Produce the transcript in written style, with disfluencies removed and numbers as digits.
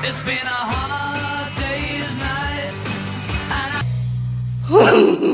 It's been a hard day's night, and I